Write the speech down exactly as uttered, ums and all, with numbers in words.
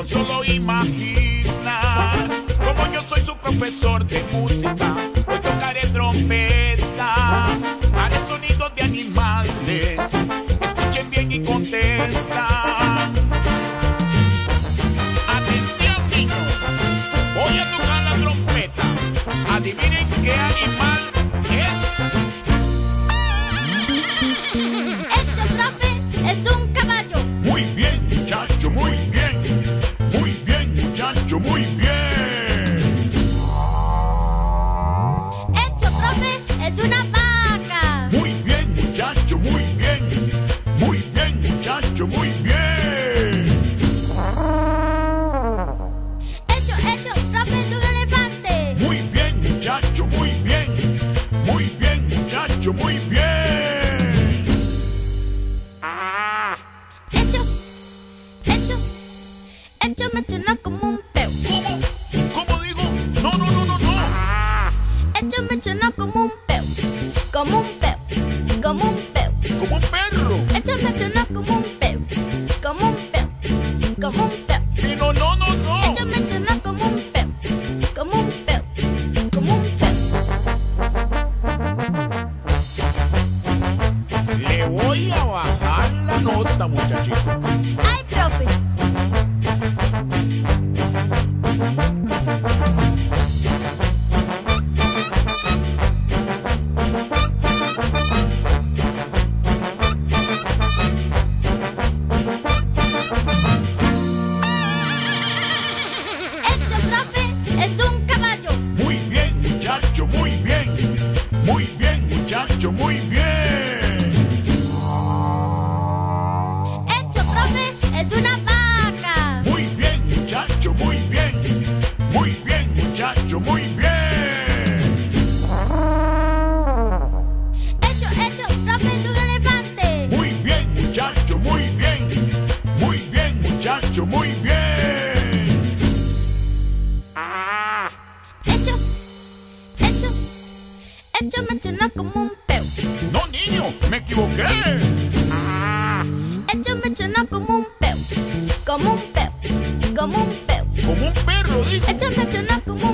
con solo imaginar. Como yo soy su profesor de música, hoy tocaré trompeta. Haré sonidos de animales, escuchen bien y contestan. Atención, niños, voy a tocar la trompeta. Adivinen qué animal es. Hecho, profe, es un caballo. Muy bien, muchacho, muy bien. Muy bien, muchacho, muy bien. Hecho, profe, es una vaca. Muy bien, muchacho, muy bien. Muy bien, muchacho, muy bien. Hecho, hecho, profe, es un elefante. Muy bien, muchacho, muy bien. Muy bien, muchacho, muy bien. Hecho, hecho, hecho me suena como un peo. ¿Cómo? ¿Cómo digo? No, no, no, no, no. Hecho me suena como un peo. Como un peo, como un peo. Como un perro. Hecho me suena como un peo. Como un peo, como un peo. Y no, no, no, no. Hecho me suena como un peo. Como un peo, como un peo. Le voy a bajar la nota, muchachito. Ay, profe. Hecho, profe, es un caballo. Muy bien, muchacho, muy bien. Muy bien, muchacho, muy bien. Hecho, profe, es una vaca. Muy bien, muchacho, muy bien. Muy bien, muchacho, muy bien. Hecho, hecho, profe, es un elefante. Muy bien, muchacho, muy bien. Muy bien, muchacho, muy bien. Hecho, hecho, hecho me suena como un peo. No, niño, me equivoqué. Hecho me suena como un peo. Como un peo, como un peo. Como un perro, dijo. Hecho me suena como